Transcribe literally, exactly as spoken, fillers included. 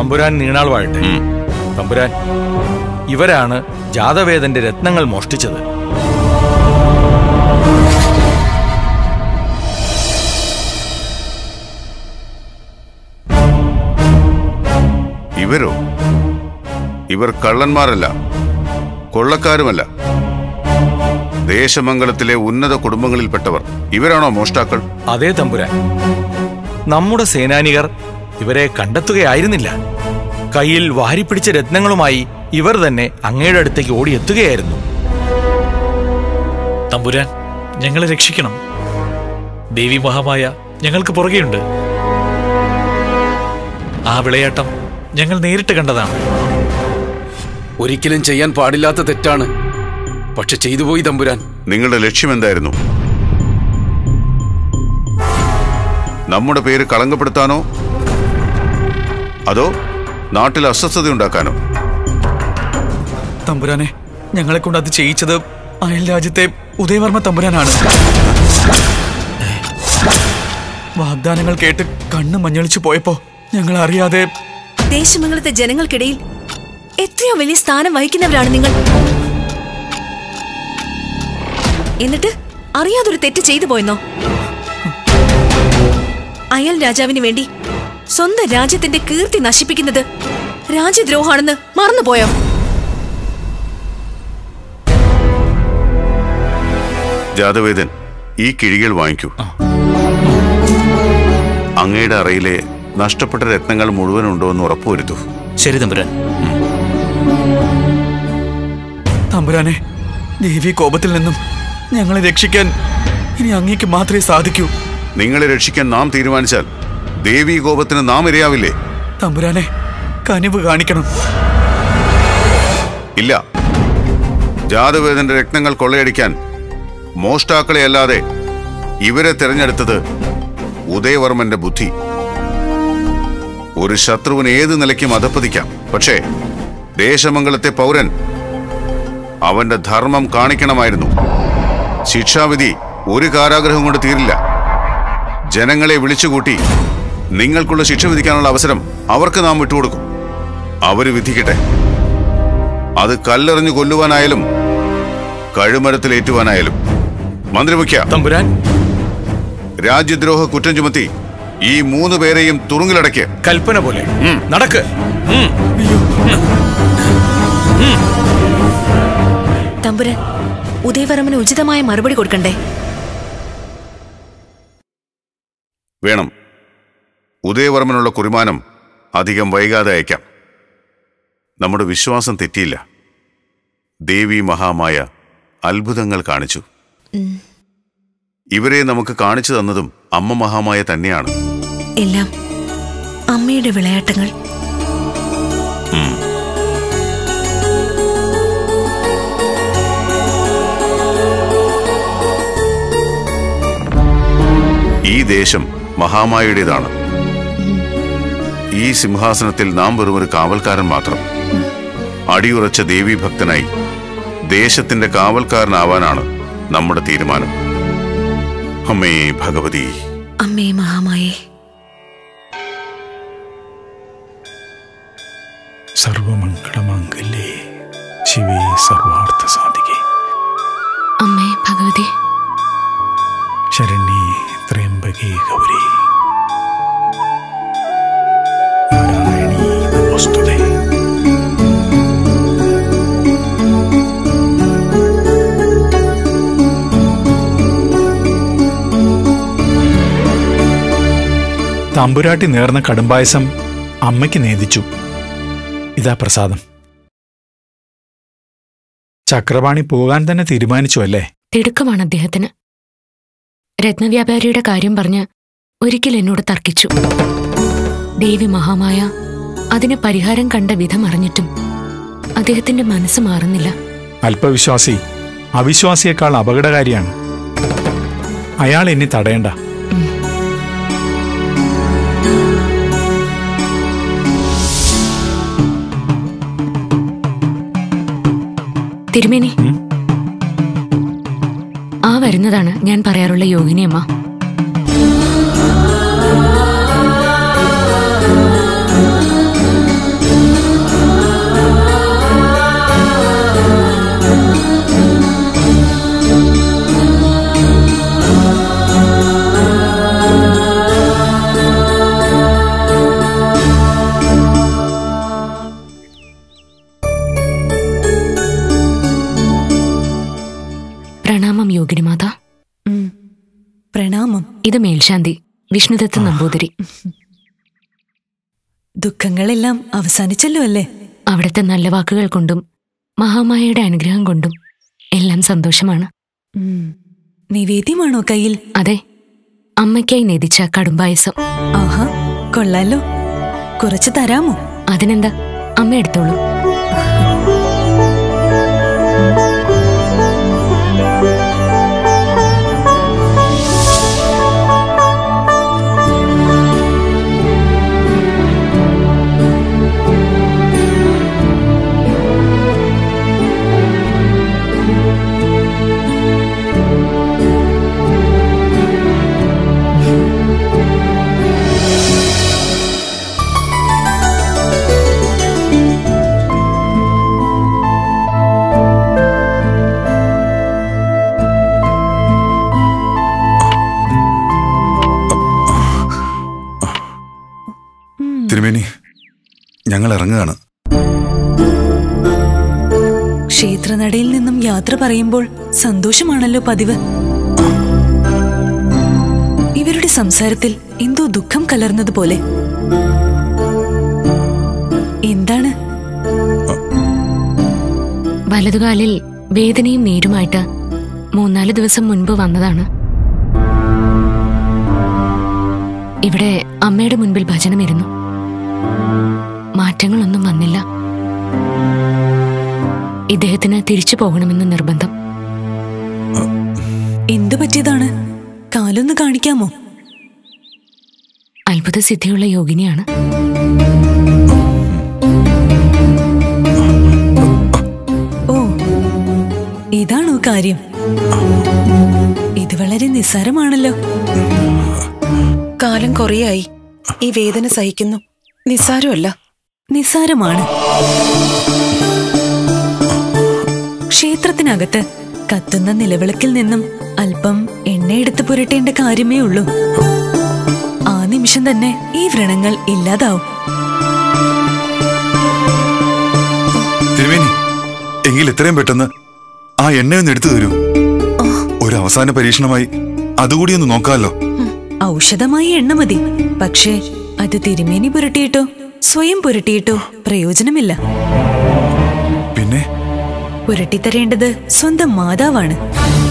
തമ്പുരാൻ നീണാൾ വാഴട്ടെ. തമ്പുരാൻ, ഇവരാണ് ജാതവേദന്റെ രത്നങ്ങൾ മോഷ്ടിച്ചത്. ഇവരോ? ഇവർ കള്ളന്മാരല്ല, കൊള്ളക്കാരുമല്ല. ദേശമംഗലത്തിലെ ഉന്നത കുടുംബങ്ങളിൽപ്പെട്ടവർ. ഇവരാണോ മോഷ്ടാക്കൾ? അതേ തമ്പുരാൻ. നമ്മുടെ സേനാനികർ ഇവരെ കണ്ടെത്തുകയായിരുന്നില്ല. കയ്യിൽ വാരിപ്പിടിച്ച രത്നങ്ങളുമായി ഇവർ തന്നെ അങ്ങയുടെ അടുത്തേക്ക് ഓടിയെത്തുകയായിരുന്നു. തമ്പുരാൻ, ഞങ്ങളെ രക്ഷിക്കണം. ദേവി മഹാമായ ഞങ്ങൾക്ക് പുറകെയുണ്ട്. ആ വിളയാട്ടം ഞങ്ങൾ നേരിട്ട് കണ്ടതാണ്. ഒരിക്കലും ചെയ്യാൻ പാടില്ലാത്ത തെറ്റാണ്, പക്ഷെ ചെയ്തുപോയി തമ്പുരാൻ. നിങ്ങളുടെ ലക്ഷ്യം എന്തായിരുന്നു? നമ്മുടെ പേര് കളങ്കപ്പെടുത്താനോ അതോ നാട്ടിൽ അസ്വസ്ഥത ഉണ്ടാക്കാനോ? തമ്പുരാനെ, ഞങ്ങളെ കൊണ്ട് അത് ചെയ്യിച്ചത് അയൽ രാജ്യത്തെ ഉദയവർമ്മ തമ്പുരാനാണ്. വാഗ്ദാനങ്ങൾ കേട്ട് കണ്ണ് മഞ്ഞളിച്ചു പോയപ്പോ ഞങ്ങൾ അറിയാതെ. ദേശമംഗലത്തെ ജനങ്ങൾക്കിടയിൽ എത്രയോ വലിയ സ്ഥാനം വഹിക്കുന്നവരാണ് നിങ്ങൾ. എന്നിട്ട് അറിയാതൊരു തെറ്റ് ചെയ്തു പോയെന്നോ? അയൽ രാജാവിന് വേണ്ടി സ്വന്തം രാജ്യത്തിന്റെ കീർത്തി നശിപ്പിക്കുന്നത് രാജ്യദ്രോഹാണെന്ന് മറന്നുപോയോ? ജാതവേദൻ, ഈ കിഴികൾ വാങ്ങിക്കൂ. അങ്ങയുടെ അറയിലെ നഷ്ടപ്പെട്ട രത്നങ്ങൾ മുഴുവൻ ഉണ്ടോ എന്ന് ഉറപ്പുവരുത്തൂ. ശരി തമ്പുരാൻ. തമ്പുരാനെ, ദേവി കോപത്തിൽ നിന്നും ഞങ്ങളെ രക്ഷിക്കാൻ ഇനി അങ്ങേക്ക് മാത്രമേ സാധിക്കൂ. നിങ്ങളെ രക്ഷിക്കാൻ നാം തീരുമാനിച്ചാൽ ദേവി കോപത്തിന് നാം ഇരയാവില്ലേ? തമ്പുരാനെ, കനിവ് കാണിക്കണം. ഇല്ല, ജാതവേദന്റെ രത്നങ്ങൾ കൊള്ളയടിക്കാൻ മോഷ്ടാക്കളെ അല്ലാതെ ഇവരെ തിരഞ്ഞെടുത്തത് ഉദയവർമ്മന്റെ ബുദ്ധി. ഒരു ശത്രുവിന് ഏത് നിലയ്ക്കും അധപ്പതിക്കാം, പക്ഷേ ദേശമംഗലത്തെ പൗരൻ അവന്റെ ധർമ്മം കാണിക്കണമായിരുന്നു. ശിക്ഷാവിധി ഒരു കാരാഗ്രഹം കൊണ്ട് തീരില്ല. ജനങ്ങളെ വിളിച്ചുകൂട്ടി നിങ്ങൾക്കുള്ള ശിക്ഷ വിധിക്കാനുള്ള അവസരം അവർക്ക് നാം വിട്ടുകൊടുക്കും. അവര് വിധിക്കട്ടെ. അത് കല്ലെറിഞ്ഞു കൊല്ലുവാനായാലും കഴുമരത്തിലേറ്റുവാനായാലും. മന്ത്രിമുഖ്യ, തമ്പുരാൻ, രാജ്യദ്രോഹ കുറ്റം ചുമത്തി ഈ മൂന്ന് പേരെയും തുറുങ്കിലടയ്ക്ക്. കൽപ്പന പോലെ നടക്ക്. തമ്പുരാൻ, ഉദയവർമ്മന് ഉചിതമായ മറുപടി കൊടുക്കണ്ടേ? വേണം. ഉദയവർമ്മനുള്ള കുറിമാനം അധികം വൈകാതെ അയക്കാം. നമ്മുടെ വിശ്വാസം തെറ്റിയില്ല. ദേവി മഹാമായ അത്ഭുതങ്ങൾ കാണിച്ചു. ഇവരെ നമുക്ക് കാണിച്ചു തന്നതും അമ്മ മഹാമായ തന്നെയാണ്. എല്ലാം അമ്മയുടെ വിളയാട്ടങ്ങൾ. ഈ ദേശം മഹാമായയുടേതാണ്. ഈ സിംഹാസനത്തിൽ നാം വെറുമൊരു കാവൽക്കാരൻ മാത്രം. അടിയുറച്ച ദേവീഭക്തനായി ദേശത്തിന്റെ കാവൽക്കാരനാവാനാണ് നമ്മുടെ തീരുമാനം. അമ്മേ ഭഗവതി, അമ്മേ മഹാമായേ. സർവമംഗളമംഗല്യേ ശിവേ സർവാർത്ഥ സാധികേ. അമ്മേ ഭഗവതി. ശരണ്യേ ത്രയംബകേ ഗൗരി. നാരായണീ നമോസ്തുതേ. തമ്പുരാട്ടി നേർന്ന കടുംപായസം അമ്മയ്ക്ക് നേദിച്ചു. ഇതാ പ്രസാദം. ചക്രപാണി പോകാൻ തന്നെ തീരുമാനിച്ചു അല്ലേ? തിടുക്കമാണ് അദ്ദേഹത്തിന്. രത്നവ്യാപാരിയുടെ കാര്യം പറഞ്ഞ് ഒരിക്കൽ എന്നോട് തർക്കിച്ചു. ദേവി മഹാമായ അതിന് പരിഹാരം കണ്ട വിധം അറിഞ്ഞിട്ടും അദ്ദേഹത്തിന്റെ മനസ്സ് മാറുന്നില്ല. അല്പവിശ്വാസി അവിശ്വാസിയേക്കാൾ അപകടകാരിയാണ്. അയാൾ എന്നെ തടയണ്ട. തിരുമേനി, ആ വരുന്നതാണ് ഞാൻ പറയാറുള്ള യോഗിനിയമ്മ. രാജമാതാ. പ്രണാമം. ഇത് മേൽശാന്തി വിഷ്ണുദത്ത് നമ്പൂതിരി. ദുഃഖങ്ങളെല്ലാം അവസാനിച്ചല്ലോ അല്ലേ? അവിടുത്തെ നല്ല വാക്കുകൾ കൊണ്ടും മഹാമായയുടെ അനുഗ്രഹം കൊണ്ടും എല്ലാം സന്തോഷമാണ്. നിവേദ്യമാണോ കയ്യിൽ? അതെ, അമ്മയ്ക്കായി നേദിച്ച കടുംപായസം. ആഹാ, കൊള്ളാലോ. കുറച്ച് തരാമോ? അതിനെന്താ, അമ്മ എടുത്തോളൂ. തിരുമേനി, ഞങ്ങൾ ഇറങ്ങുകയാണ്. ക്ഷേത്രനടയിൽ നിന്നും യാത്ര പറയുമ്പോൾ സന്തോഷമാണല്ലോ പതിവ്. ഇവരുടെ സംസാരത്തിൽ എന്തോ ദുഃഖം കലർന്നതുപോലെ. എന്താണ്? വലതുകാലിൽ വേദനയും നീരുമായിട്ട് മൂന്നാല് ദിവസം മുൻപ് വന്നതാണ്. ഇവിടെ അമ്മയുടെ മുൻപിൽ ഭജനമിരുന്നു. മാറ്റങ്ങളൊന്നും വന്നില്ല. ഇദ്ദേഹത്തിന് തിരിച്ചു പോകണമെന്ന് നിർബന്ധം. എന്തു പറ്റിയതാണ്? കാലൊന്ന് കാണിക്കാമോ? അത്ഭുത സിദ്ധിയുള്ള യോഗിനിയാണ്. ഓ, ഇതാണോ കാര്യം? ഇത് വളരെ നിസ്സാരമാണല്ലോ. കാലം കുറയായി ഈ വേദന സഹിക്കുന്നു. നിസ്സാരമല്ല. നിസ്സാരമാണ്. ക്ഷേത്രത്തിനകത്ത് കത്തുന്ന നിലവിളക്കിൽ നിന്നും അല്പം എണ്ണയെടുത്ത് പുരട്ടേണ്ട കാര്യമേ ഉള്ളൂ. ആ നിമിഷം തന്നെ ഈ വ്രണങ്ങൾ ഇല്ലാതാവും. തിരുമേനി, എങ്കിൽ എത്രയും പെട്ടെന്ന് ആ എണ്ണയൊന്ന് എടുത്തു തരൂ. ഒരു അവസാന പരീക്ഷണമായി അതുകൂടി ഒന്ന് നോക്കാമല്ലോ. ഔഷധമായി എണ്ണ മതി. പക്ഷേ അത് തിരുമേനി പുരട്ടിയിട്ടോ സ്വയം പുരട്ടിയിട്ടോ പ്രയോജനമില്ല. പിന്നെ പുരട്ടിത്തരേണ്ടത് സ്വന്തം മാതാവാണ്.